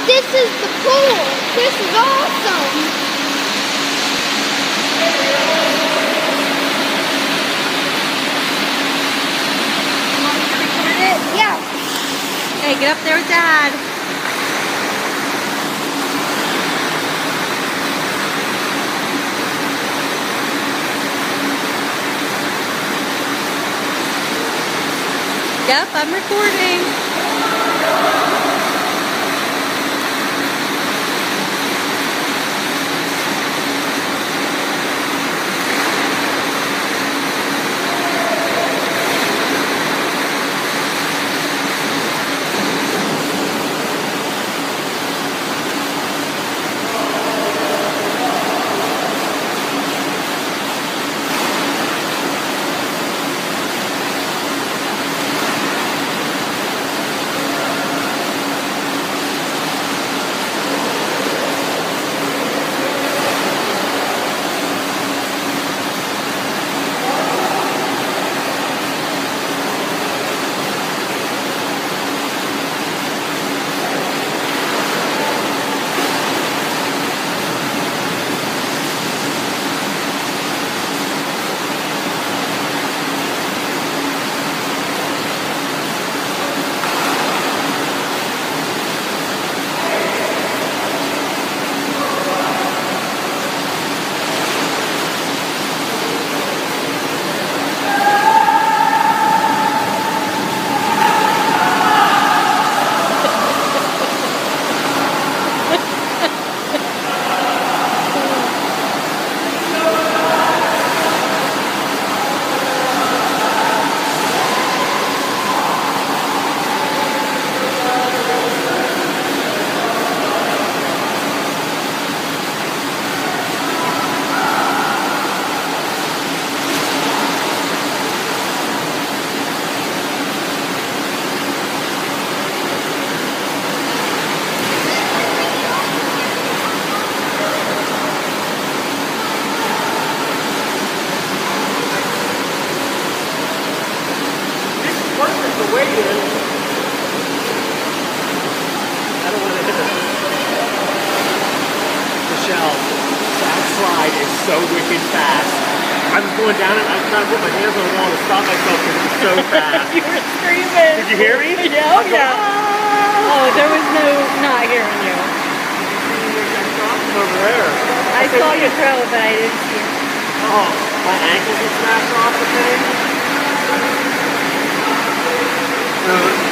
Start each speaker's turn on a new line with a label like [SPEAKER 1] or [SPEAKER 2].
[SPEAKER 1] This is the pool. This is awesome. Want me to record it? Yeah.
[SPEAKER 2] Hey, get up there with Dad. Yep, I'm recording.
[SPEAKER 3] The way it is, I don't want to hit it. Michelle, that slide is so wicked fast. I was going down it, I was trying to put my hands on the wall to stop myself because it was so fast.
[SPEAKER 2] You were screaming.
[SPEAKER 3] Did you hear me?
[SPEAKER 2] Yeah, oh yeah. Oh, there was no not hearing you.
[SPEAKER 3] Over there.
[SPEAKER 2] I saw you throw, but I didn't see it.
[SPEAKER 3] Oh, my ankles are smashed off the thing.